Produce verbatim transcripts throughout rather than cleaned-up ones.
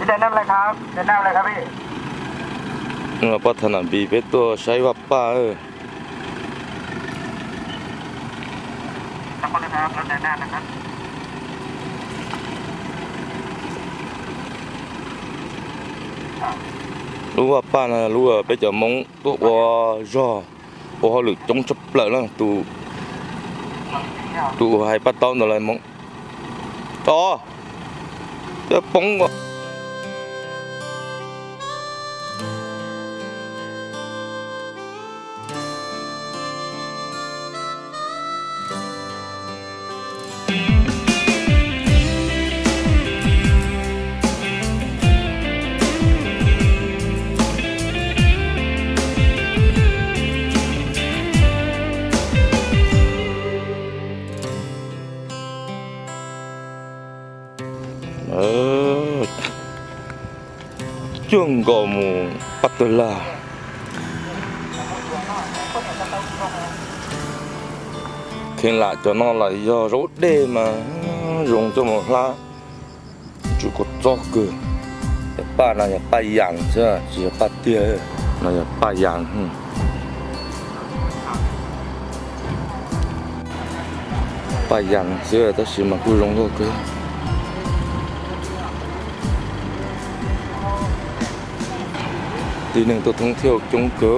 จะนั่งอะไรครับจะนั่งอะไรครับพี่เออพัฒนาบีเป็นตัวใช้วับป้าเออขอบคุณนะครับรถเดินหน้านะครับรู้ว่าป้านะรู้ว่าไปจะมองตัวว่าจ่อว่าหรือจงจับเปลือกแล้วตูตูให้ป้าต้อมอะไรมองต่อจะปงว่าเออจุ่งก็มูปัตตลาkhi lại cho nó lại do rốt đê mà dùng cho một lá chú có cho cơ ba này là ba dạng chứ chỉ là ba tia này là ba dạng ba dạng chứ ta chỉ mà cứ dùng thôi cơ thì nên tôi thông theo chung cơ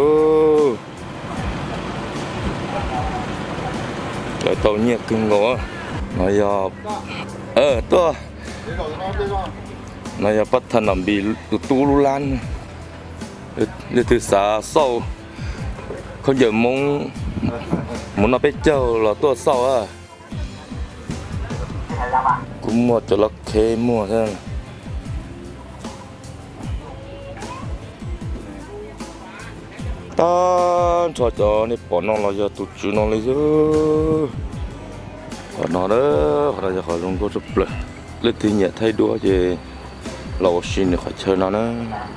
cái tàu nhiệt kinh ngõ này giờ ờ tôi này giờ bắt thành làm bị tụ tụ lu lan để từ xa sau không giờ muốn muốn nó biết chơi là tôi sau à cũng mua cho nó khé mua thế ta cho cho này bỏ nó là giờ tụt chú nó lấy chứ còn nó đó họ giờ họ dùng có chụp lại lấy thì nhẹ thay đua về lẩu xin khỏi chơi nó nữa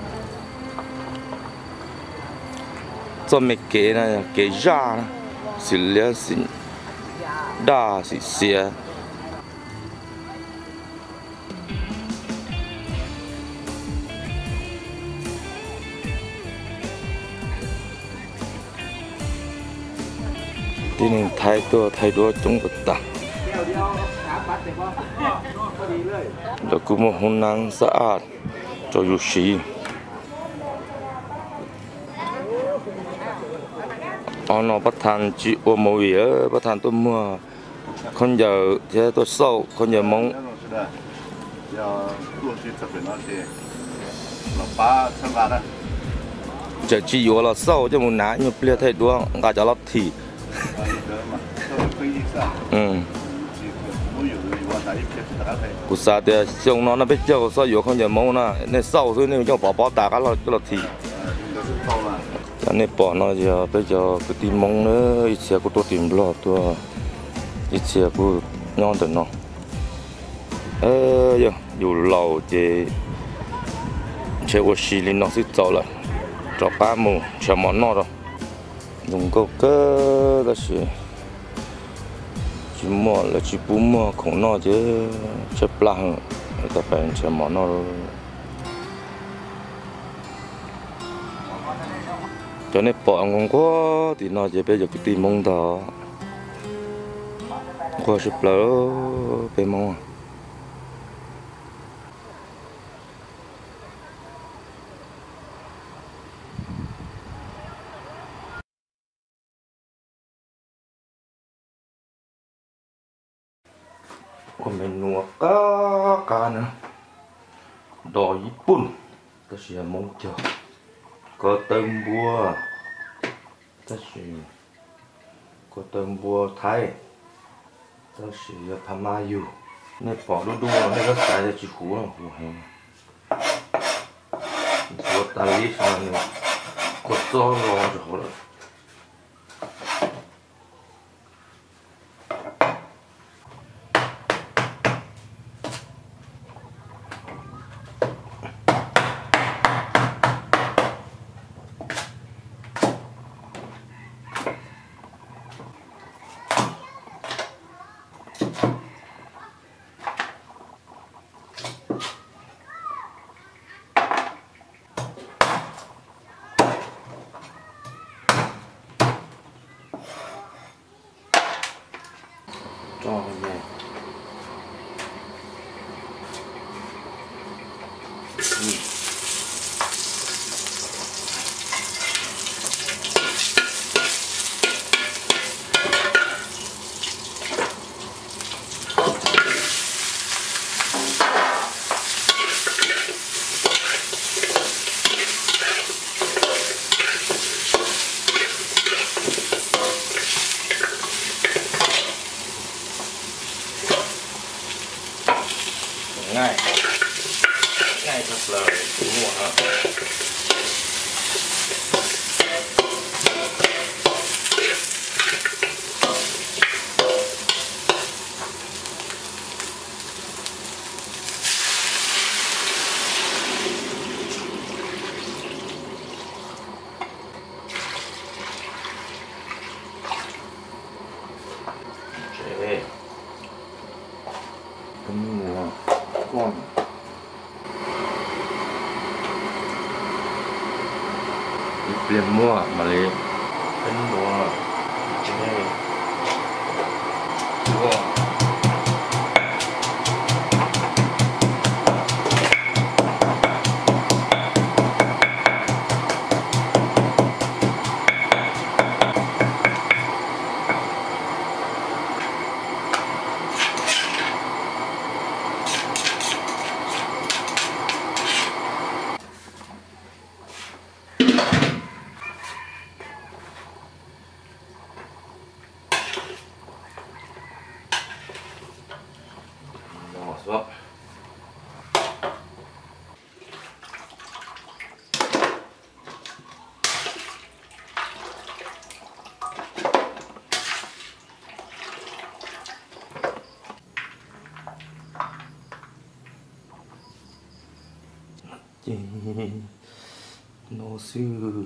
cho mấy cái này cái da xì lẻ xì đa xì xìaที่นี่ไทยตัวไทยตัวจงกตาแล้วกูมาหุ่นนางสะอาดจอยู่ชีอ๋อน้องประธานจีโอโมวีเออประธานตัวมัวคนเยอะเจ้าตัวเศร้าคนเยอะมองจะจีโอเราเศร้าจะมุนหนาอยู่เปลี่ยนไทยตัวกาจะรับทีอืมกูสาเดียช่วงนั้นไปเจ้าสาวอยู่คนเดียวมองนะในเศร้าซึ่งนี่เจ้าปอปอตากันเราเราทีแต่ในปอน่ะจะไปเจ้ากูตีมองเนอะอีเสียกูตัวตีมบล็อกตัวอีเสียกูย้อนแต่น้องเอออยู่เราเจเชื่อว่าชีลินน้องสิเจ้าเลยจอป้าหมูเชื่อหมอนนอหรอdùng câu cơ đó là chỉ mua là chỉ bún mua không nó chứ chấp lăng người ta phải chờ món nó cho nên bỏ ngon quá thì nó chỉ bây giờ cái tìm mông đó qua chấp lỡ về mông còn mình nuôi cá cá nữa đò Nhật ta sẽ mong chờ có tôm bua ta sẽ có tôm bua Thái ta sẽ Pamayu này bỏ đu đu này nó xài ra chỉ khú là khú hè có ta lý sao này có gió lo rồi ง่ายง่ายสุดเลยหัวอ่ะเป็นหัวก้อนเปลี่ยนมั่วมาเลยเป็นหัวจะได้หัวそうノースイング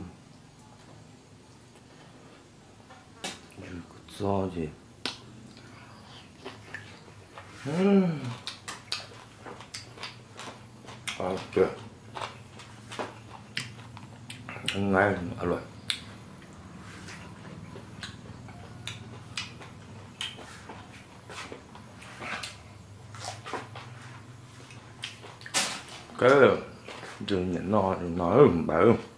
熟造的嗯啊对很爱อร่อยcái đường nhận no nói bảo